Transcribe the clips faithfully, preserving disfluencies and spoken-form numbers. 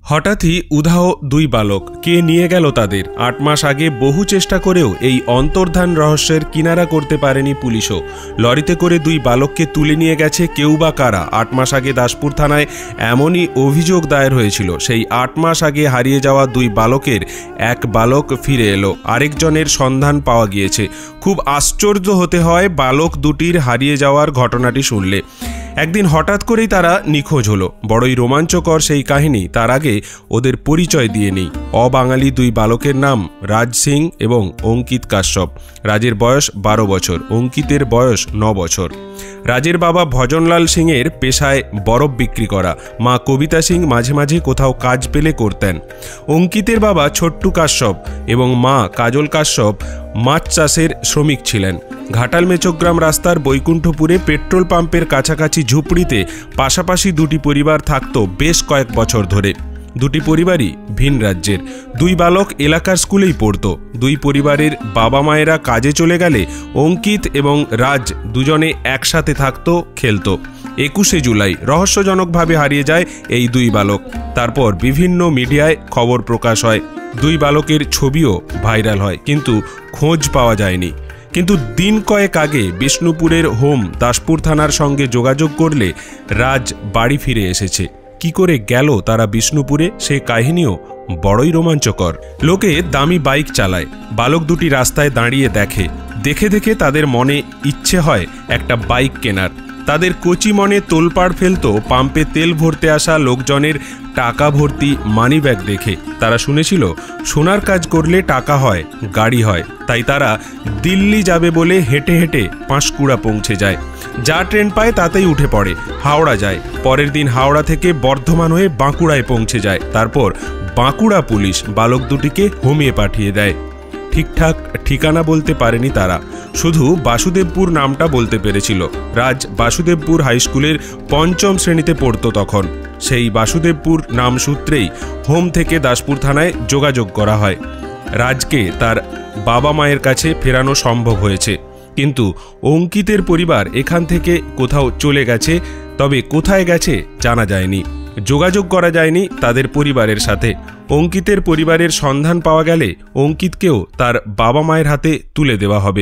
হঠাৎই উধাও দুই বালক, কে নিয়ে গেল তাদের? আট মাস আগে বহু চেষ্টা করেও এই অন্তর্ধান রহস্যের কিনারা করতে পারেনি পুলিশও। লরিতে করে দুই বালককে তুলে নিয়ে গেছে কেউ বা কারা। আট মাস আগে দাসপুর থানায় এমনই অভিযোগ দায়ের হয়েছিল। সেই আট মাস আগে হারিয়ে যাওয়া দুই বালকের এক বালক ফিরে এলো, আরেকজনের সন্ধান পাওয়া গিয়েছে। খুব আশ্চর্য হতে হয় বালক দুটির হারিয়ে যাওয়ার ঘটনাটি শুনলে। একদিন হঠাৎ করেই তারা নিখোঁজ হলো। বড়ই রোমাঞ্চকর সেই কাহিনী। তার আগে ওদের পরিচয় দিয়ে নেই। অবাঙালি দুই বালকের নাম রাজ সিং এবং অঙ্কিত কাশ্যপ। রাজের বয়স বারো বছর, অঙ্কিতের বয়স ন বছর। রাজের বাবা ভজনলাল সিংয়ের পেশায় বরফ বিক্রি করা, মা কবিতা সিং মাঝে মাঝে কোথাও কাজ পেলে করতেন। অঙ্কিতের বাবা ছোট্টু কাশ্যপ এবং মা কাজল কাশ্যপ মাছ চাষের শ্রমিক ছিলেন। ঘাটাল মেচগ্রাম রাস্তার বৈকুণ্ঠপুরে পেট্রোল পাম্পের কাছাকাছি ঝুপড়িতে পাশাপাশি দুটি পরিবার থাকত বেশ কয়েক বছর ধরে। দুটি পরিবারই ভিন রাজ্যের। দুই বালক এলাকার স্কুলেই পড়ত। দুই পরিবারের বাবা মায়েরা কাজে চলে গেলে অঙ্কিত এবং রাজ দুজনে একসাথে থাকত, খেলত। একুশে জুলাই রহস্যজনকভাবে হারিয়ে যায় এই দুই বালক। তারপর বিভিন্ন মিডিয়ায় খবর প্রকাশ হয়, দুই বালকের ছবিও ভাইরাল হয়, কিন্তু খোঁজ পাওয়া যায়নি। কিন্তু দিন কয়েক আগে বিষ্ণুপুরের হোম দাসপুর থানার সঙ্গে যোগাযোগ করলে রাজ বাড়ি ফিরে এসেছে। কি করে গেল তারা বিষ্ণুপুরে, সে কাহিনীও বড়ই রোমাঞ্চকর। লোকে দামি বাইক চালায়, বালক দুটি রাস্তায় দাঁড়িয়ে দেখে। দেখে দেখে তাদের মনে ইচ্ছে হয় একটা বাইক কেনার। তাদের কচি মনে তোলপাড় ফেলত পাম্পে তেল ভরতে আসা লোকজনের টাকা ভর্তি মানি ব্যাগ দেখে। তারা শুনেছিল সোনার কাজ করলে টাকা হয়, গাড়ি হয়। তাই তারা দিল্লি যাবে বলে হেঁটে হেঁটে পাঁশকুড়া পৌঁছে যায়। যা ট্রেন পায় তাতেই উঠে পড়ে, হাওড়া যায়। পরের দিন হাওড়া থেকে বর্ধমান হয়ে বাঁকুড়ায় পৌঁছে যায়। তারপর বাঁকুড়া পুলিশ বালক দুটিকে হোমে পাঠিয়ে দেয়। ঠিকঠাক ঠিকানা বলতে পারেনি তারা, শুধু বাসুদেবপুর নামটা বলতে পেরেছিল। রাজ বাসুদেবপুর হাইস্কুলের পঞ্চম শ্রেণীতে পড়ত তখন। সেই বাসুদেবপুর নাম সূত্রেই হোম থেকে দাসপুর থানায় যোগাযোগ করা হয়। রাজকে তার বাবা মায়ের কাছে ফেরানো সম্ভব হয়েছে, কিন্তু অঙ্কিতের পরিবার এখান থেকে কোথাও চলে গেছে। তবে কোথায় গেছে জানা যায়নি, যোগাযোগ করা যায়নি তাদের পরিবারের সাথে। অঙ্কিতের পরিবারের সন্ধান পাওয়া গেলে অঙ্কিতকেও তার বাবা মায়ের হাতে তুলে দেওয়া হবে।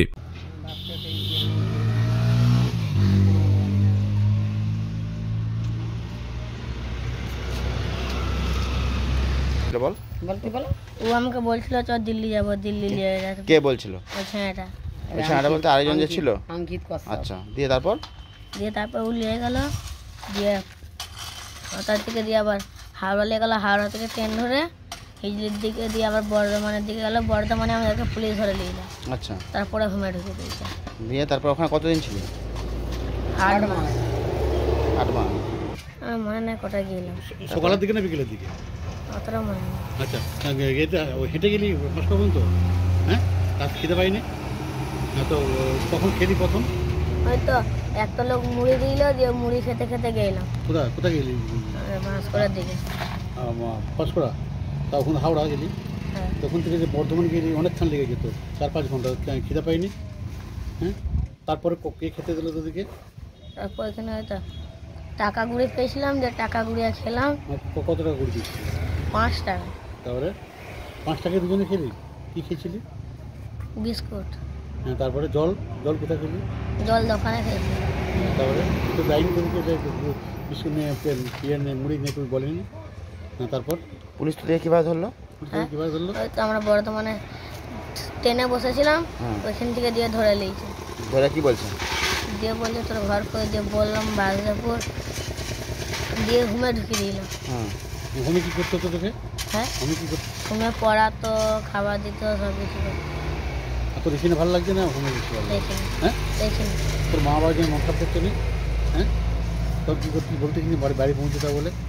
বল বলতে বলো। ও আমাকে বলছিল চ দিল্লি যাব, দিল্লি নিয়ে যাবে। কে বলছিল? ওই ছেলেটা। ওই ছেলেটা বলতে আরেকজন যে ছিল? অঙ্কিত কাশ্যপ। আচ্ছা, দিয়ে তারপর দিয়ে তারপর ও নিয়ে গেল, দিয়ে তার থেকে দিয়ে আবার হাওড়া নিয়ে গেল। হাওড়া থেকে ট্রেন ধরে হিজলির দিকে দিয়ে আবার বর্ধমানের দিকে গেল। বর্ধমানে আমাদেরকে পুলিশ ধরে নিয়ে গেল। আচ্ছা, তারপরে হোমে ঢুকে দিয়েছে। দিয়ে তারপর ওখানে কতদিন ছিল? আট মাস। আট মাস আমার মনে নেই কোথায় গেলাম। সকালের দিকে না বিকেলের দিকে? অতটা মনে নেই। আচ্ছা, হেঁটে গেলি পাঁচটা পর্যন্ত? হ্যাঁ, রাত খেতে পাইনি না তো? কখন খেলি প্রথম? হয়তো একটা লোক মুড়ি দিল, দিয়ে মুড়ি খেতে খেতে গেলাম। কোথায় কোথায় গেলি? বাঁশকুড়ার দিকে। পাঁশকুড়া? তা ওখানে হাওড়া গেলি? হ্যাঁ। তখন থেকে যে বর্ধমান গেলি অনেকক্ষণ লেগে যেত, চার পাঁচ ঘন্টা। খেতে পাইনি। হ্যাঁ, তারপরে কে খেতে দিল তোদেরকে? তারপর এখানে হয়তো টাকা গুঁড়ি পেয়েছিলাম, যে টাকা গুঁড়িয়ে খেলাম। কত টাকা করে দিচ্ছি? পাঁচ টাকা। তারপরে পাঁচ টাকা দুজনে খেলি? কী খেয়েছিলি? বিস্কুট। হ্যাঁ, তারপরে জল? জল কোথায় খেলি? জল দোকানে খেয়েছি। তারপরে তো যাইনি তোদেরকে বিস্কুট নিয়ে ইয়ে নিয়ে মুড়ি নিয়ে তুমি বলেনি না? তারপর পুলিশ তো দিয়ে কীভাবে ধরলো? কীভাবে ধরলো? হয়তো আমরা বর্ধমানে ট্রেনে বসেছিলাম, ওইখান থেকে দিয়ে ধরে নিয়েছে। ধরে কি বলছে? দিয়ে বলছে তোর ঘর করে, দিয়ে বললাম বাসুদেবপুর, দিয়ে ঘুমে ঢুকিয়ে দিলাম। হ্যাঁ, ঘুমে কী করতো তোকে? হ্যাঁ, ঘুমে কী করতো? ঘুমে পড়াতো, খাবার দিত, সব কিছু করতো। তোর এখানে ভালো লাগছে না ঘুমে বেশি ভালো? দেখিনি। হ্যাঁ, দেখিনি। তোর মা বাবা যেন মন খারাপ করতো নি? হ্যাঁ, তোর কী করতে বলতে কিনি বাড়ি বাড়ি পৌঁছে তা বলে?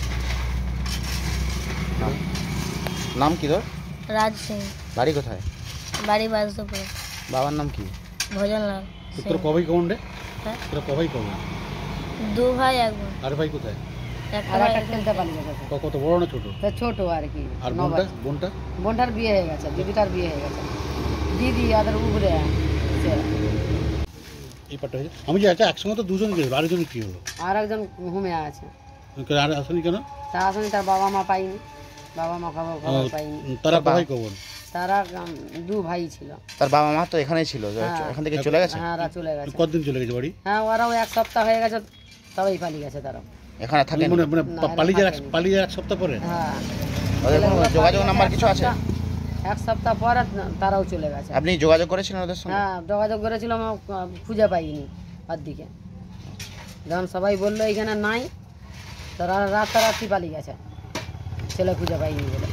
নাম কি তোর? রাজ সিং। বাড়ি কোথায়? বাড়ি বাসুদেবপুর। বাবার নাম কি? ভজনলাল। তোর কবাই কখন রে? হ্যাঁ, তোরা কবাই কখন? দু ভাই এক বোন। আর ভাই কোথায়? একটা ভাই খেলতে পারি। কত বড় না ছোট? ছোট আর কি। আর বোনটা? বোনটা বোনটার বিয়ে হয়ে গেছে, দিদিটার বিয়ে হয়ে গেছে। দিদি আদের উপরে এই পাটটা হয়েছে। আমি যে আচ্ছা একসঙ্গে তো দুজন গেছিল, আরেকজন কী হলো? আর একজন হোমে আছে। কেন আর আসেনি কেন? তা আসলে তার বাবা মা পাইনি, বাবা মা খবর খবর পাইনি। তারা কোথায় কখন? তারা উম, দু ভাই ছিল। তার বাবা মা তো এখানেই ছিল, হ্যাঁ। এখান থেকে চলে গেছে। হ্যাঁ, ওরা চলে গেছে। কতদিন চলে গেছে বাড়ি? হ্যাঁ, ওরাও এক সপ্তাহ হয়ে গেছে, তবেই পালিয়ে গেছে তারা। এখানে থাকে মানে মানে না, এরা পালিয়ে যাওয়ার থাকেনি। পালিয়ে যাওয়ার এক সপ্তাহ পরে? হ্যাঁ, ওদের কোনো ছেলেগুলো যোগাযোগ পালিয়ে নাম্বার এক কিছু আছে? সপ্তাহ- এক সপ্তাহ পরে তারাও চলে গেছে। আপনি যোগাযোগ করেছিলেন ওদের সঙ্গে? হ্যাঁ, যোগাযোগ করেছিলাম, আহ, খুঁজে পাইনি ওর দিকে। যখন সবাই বললো এখানে নাই, তারা রাতারাতি পালিয়ে গেছে, ছেলে খুঁজে পাইনি বলে।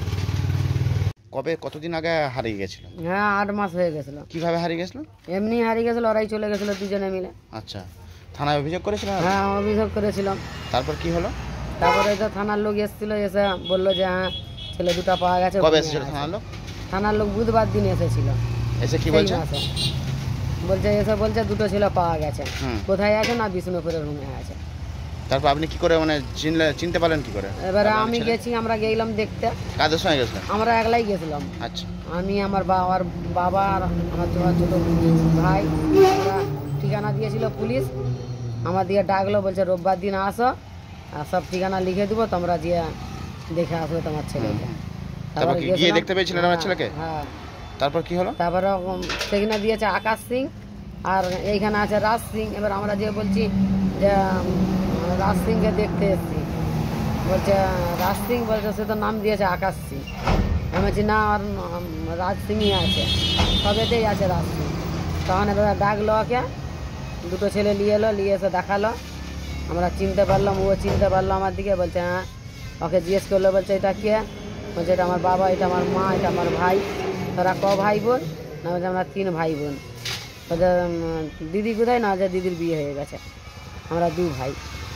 কবে কতদিন আগে হারিয়ে গেছিল? হ্যাঁ, আট মাস হয়ে গেছিল। কিভাবে হারিয়ে গেছিল? এমনি হারিয়ে গেছিল, ওরাই চলে গেছিল দুজনে মিলে। আচ্ছা, থানায় অভিযোগ করেছিলেন? হ্যাঁ, অভিযোগ করেছিলাম। তারপর কি হলো? তারপরে তো থানার লোক এসেছিল, এসে বললো যে হ্যাঁ ছেলে দুটো পাওয়া গেছে। কবে ঘুমিয়ে এসেছিল আছে। থানার লোক? থানার লোক বুধবার দিন এসেছিল। এসে কি সেই বলছে? মাসে। বলছে এসে বলছে দুটো ছেলে পাওয়া গেছে। হুম। কোথায় আছে? না বিষ্ণুপুরের রুমে আছে। তারপর আপনি কি করে মানে চিনলে চিনতে পারলেন কি করে? এবারে আপনার আমি ছেলে? গেছি, আমরা গেলাম দেখতে। কাদের সঙ্গে গেছিলেন? আমরা একলাই গেছিলাম, আচ্ছা, আমি আমার বাবার বাবা আর আমার ছোট ছোট ভাই। আমরা ঠিকানা দিয়েছিল পুলিশ, আমার দিয়ে ডাকলো, বলছে রোববার দিন আসো, আর সব ঠিকানা লিখে দেবো, তোমরা গিয়ে দেখে আসবে তোমার ছেলেকে। তারপর কি গিয়ে গেছিলাম। দেখতে পেয়েছিলেন আমার ছেলেকে? হ্যাঁ। তারপর কি হলো? তারপরে উম, সেখানে দিয়েছে আকাশ সিং, আর এইখানে আছে রাজ সিং। এবার আমরা যে বলছি যে উম, রাজ সিংকে দেখতে এসেছি, বলছে রাজ সিং, বলছে সে তো নাম দিয়েছে আকাশ সিং। আমি বলছি না, আর উম, রাজ সিংই আছে, সবেতেই আছে রাজ সিং। তখন এবার ডাকলো ওকে, দুটো ছেলে নিয়ে এলো, নিয়ে এসে দেখালো, আমরা চিনতে পারলাম, ও চিনতে পারলো আমার দিকে। বলছে হ্যাঁ, ওকে জিজ্ঞেস করলো, বলছে এটা কে? বলছে এটা আমার বাবা, এটা আমার মা, এটা আমার ভাই। তোরা ক ভাই বোন? না, বলছে আমরা তিন ভাই বোন। বলছে উম, দিদি কোথায়? না, যে দিদির বিয়ে হয়ে গেছে, আমরা দু ভাই।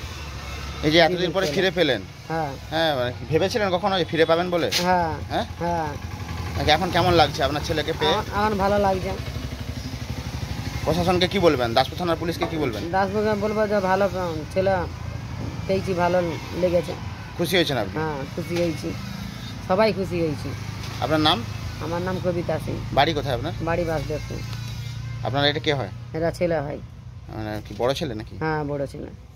এই যে এতদিন পরে ফিরে পেলেন, হ্যাঁ, হ্যাঁ মানে কি ভেবেছিলেন কখনো যে ফিরে পাবেন বলে? হ্যাঁ, হ্যাঁ, হ্যাঁ। নাকি এখন কেমন লাগছে আপনার ছেলেকে পেয়ে? আমার- আমার ভালো লাগছে। প্রশাসনকে কি বলবেন? দাসপুর থানার পুলিশকে কি বলবেন? দাসবাবুকে বলবো যে ভালো উম, ছেলে পেয়েছি, ভালো লেগেছে। খুশি হয়েছেন আপনি? হ্যাঁ, খুশি হয়েছি, সবাই খুশি হয়েছি। আপনার নাম? আমার নাম কবিতা সিং, বাড়ি কোথায় আপনার? বাড়ি বাসদেব সিং। আপনার এটা কে হয়? এরা ছেলে হয়। মানে কি বড় ছেলে নাকি? হ্যাঁ, বড় ছেলে।